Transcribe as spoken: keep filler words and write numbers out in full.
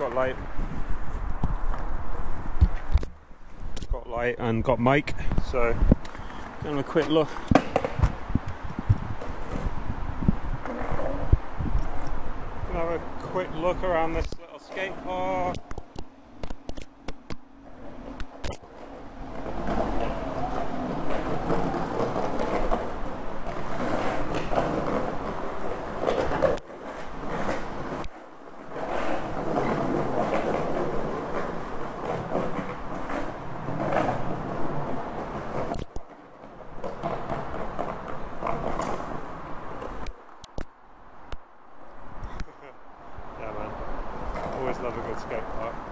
got light. Got light and got mic. So, gonna have a quick look. Gonna have a quick look around this little skate park. Yeah man, always love a good skate park.